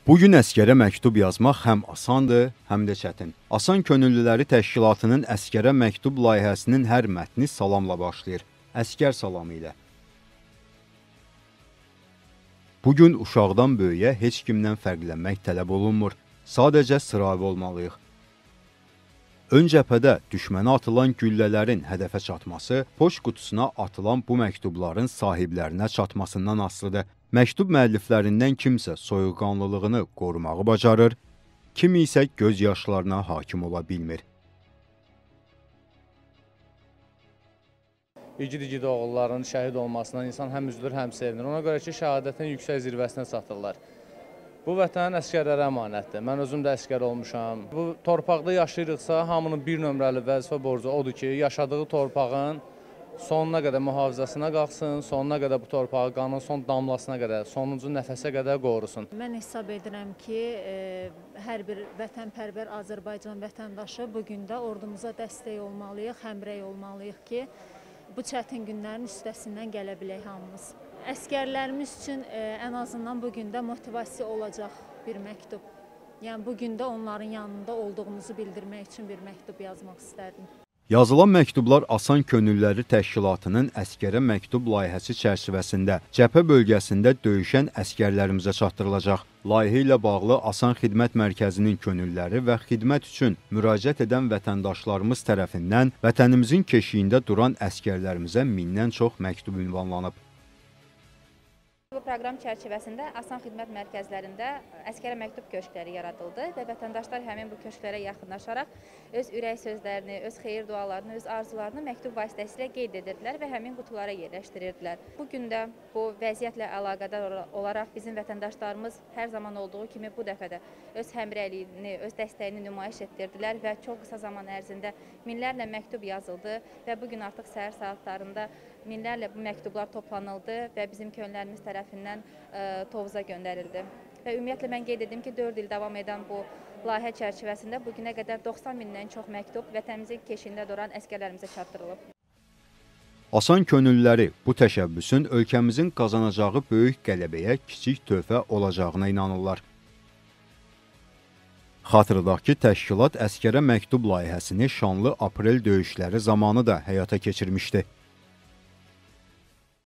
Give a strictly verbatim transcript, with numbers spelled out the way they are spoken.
Bugün əskərə məktub yazmaq həm asandır, həm də çətin. Asan Könüllüləri Təşkilatının əskərə məktub layihəsinin hər mətni salamla başlayır. Əskər salamı ilə. Bugün uşaqdan böyüyə heç kimdən fərqlənmək tələb olunmur. Sadəcə sıravi olmalıyıq. Ön cəbhədə düşmənə atılan güllələrin hədəfə çatması, poçt qutusuna atılan bu məktubların sahiblərinə çatmasından asılıdır. Məktub müəlliflərindən kimsə soyuqqanlılığını qorumağı bacarır, kimi isə göz yaşlarına hakim ola bilmir. İgid-igid oğulların şəhid olmasından insan həm üzülür, həm sevinir. Ona görə ki, şəhadətin yüksək zirvəsinə çatırlar. Bu vətən əskərlərə əmanətdir. Mən özüm də əskər olmuşam. Bu torpaqda yaşayırıqsa, hamının bir nömrəli vəzifə borcu odur ki, yaşadığı torpağın sonuna qədər mühafizəsinə qalxsın, sonuna qədər bu torpağı qanın son damlasına qədər, sonuncu nəfəsə qədər qorusun. Mən hesab edirəm ki, e, hər bir vətənpərvər Azərbaycan vətəndaşı bugün də ordumuza dəstək olmalıyıq, həmrəy olmalıyıq ki, bu çətin günlərin üstəsindən gələ bilək hamımız. Əskərlərimiz üçün e, ən azından bugün də motivasiya olacaq bir məktub. Yəni bugün də onların yanında olduğumuzu bildirmək üçün bir məktub yazmaq istərdim. Yazılan məktublar Asan Könüllüləri Təşkilatının əskərə məktub layihəsi çərçivəsində cəbhə bölgəsində döyüşən əskərlərimizə çatdırılacaq. Layihə ilə bağlı Asan Xidmət Mərkəzinin könüllüləri və xidmət üçün müraciət edən vətəndaşlarımız tərəfindən vətənimizin keşiyində duran əskərlərimizə mindən çox məktub ünvanlanıb. Bu proqram çərçivəsində Asan Xidmət Mərkəzlərində əskərə məktub köşkləri yaradıldı və vətəndaşlar həmin bu köşklərə yaxınlaşaraq öz ürək sözlərini, öz xeyir dualarını, öz arzularını məktub vasitəsilə qeyd edirdilər və həmin qutulara yerləşdirirdilər. Bugün də bu vəziyyətlə əlaqədar olaraq bizim vətəndaşlarımız hər zaman olduğu kimi bu dəfə də öz həmrəyliyini, öz dəstəyini nümayiş etdirdilər və çox qısa zaman ərzində minlərlə məktub yazıldı və bugün artıq səhər saatlarında minlərlə bu məktublar toplanıldı və bizim könüllərimiz tərəfindən ə, Tovuza göndərildi. Və ümumiyyətlə mən qeyd edim ki, dörd il davam edən bu layihə çərçivəsində bugünə qədər doxsan mindən çox məktub vətənimizin keşiyində duran əskərlərimizə çatdırılıb. Asan Könüllüləri bu təşəbbüsün ölkəmizin qazanacağı böyük qələbəyə kiçik töhfə olacağına inanırlar. Xatırladaq ki, təşkilat əskərə məktub layihəsini şanlı aprel döyüşləri zamanı da həyata keçirmişdi.